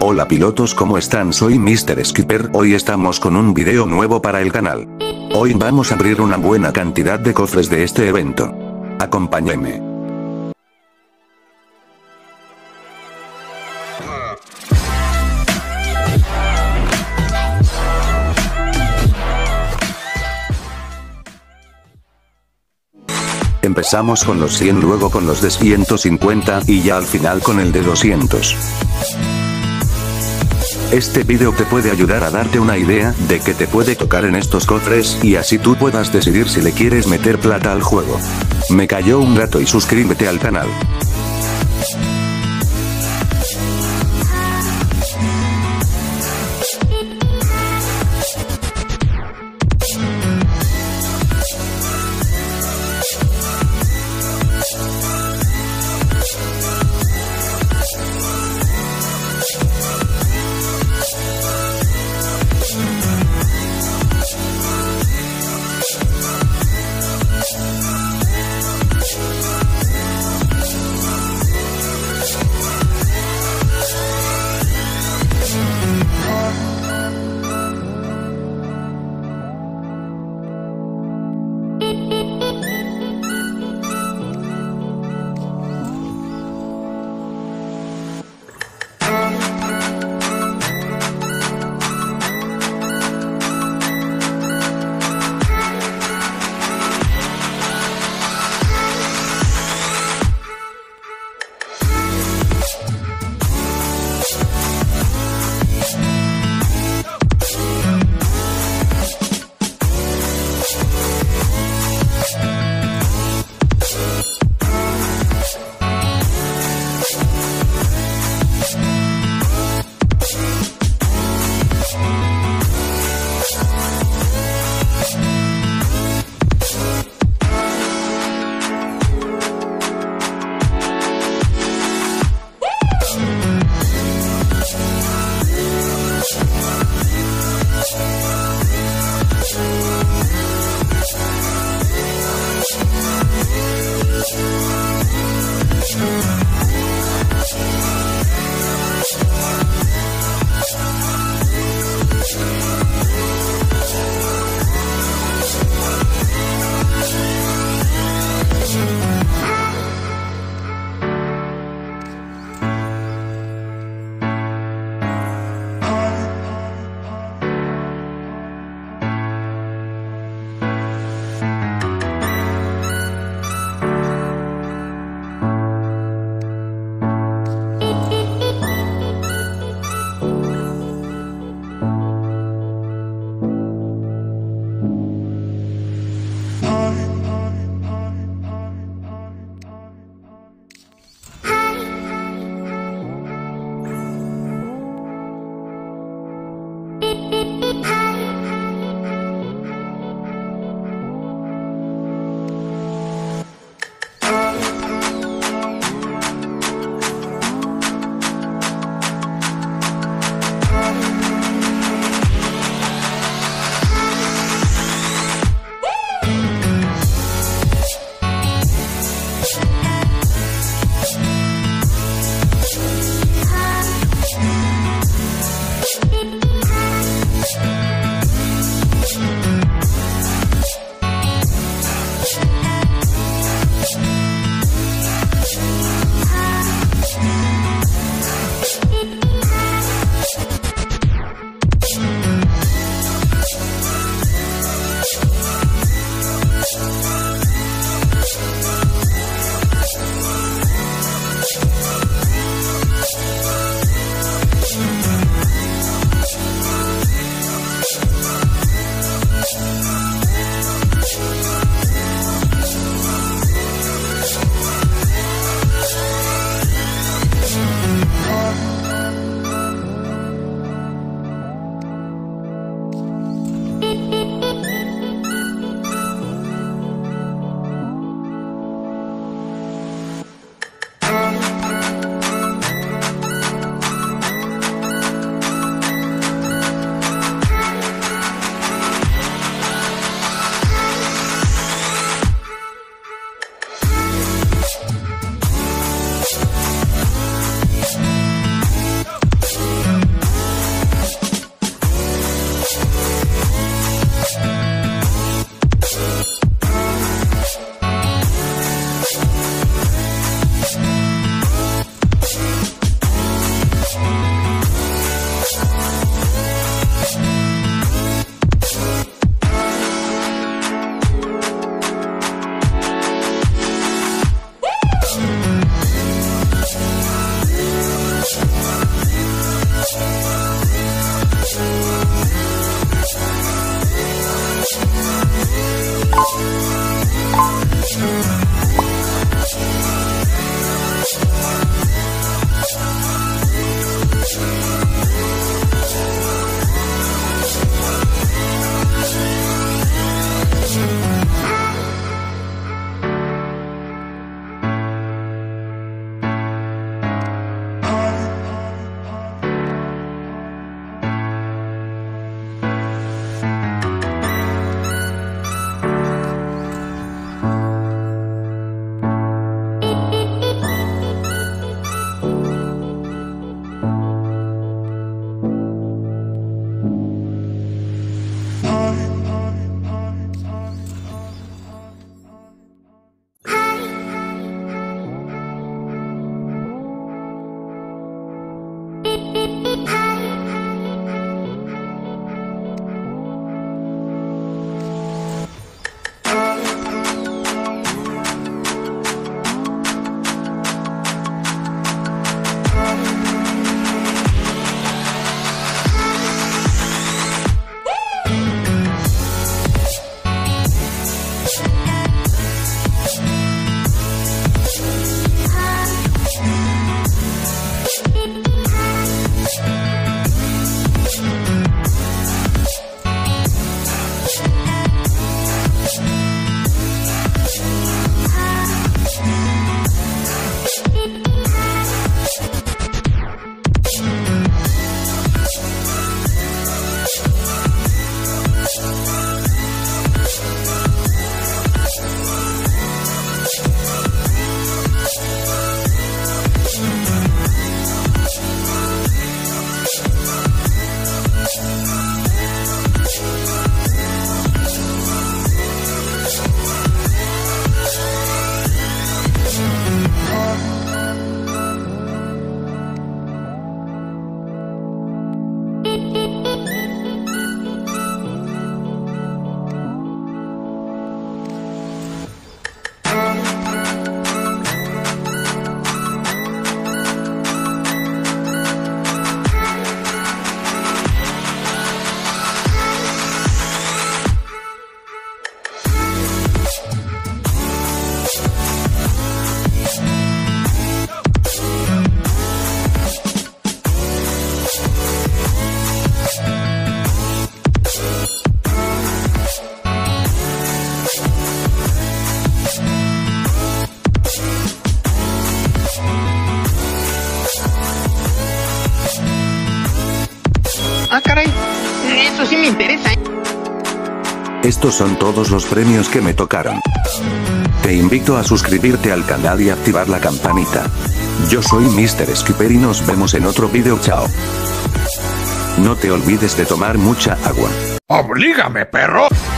Hola pilotos, ¿cómo están? Soy Mr. Skipper, hoy estamos con un video nuevo para el canal. Hoy vamos a abrir una buena cantidad de cofres de este evento. Acompáñenme. Empezamos con los 100, luego con los de 150 y ya al final con el de 200. Este video te puede ayudar a darte una idea de qué te puede tocar en estos cofres y así tú puedas decidir si le quieres meter plata al juego. Me cayó un gato y suscríbete al canal. Ah, caray. Eso sí me interesa. Estos son todos los premios que me tocaron. Te invito a suscribirte al canal y activar la campanita. Yo soy Mr. Skipper y nos vemos en otro video. Chao. No te olvides de tomar mucha agua. ¡Oblígame, perro!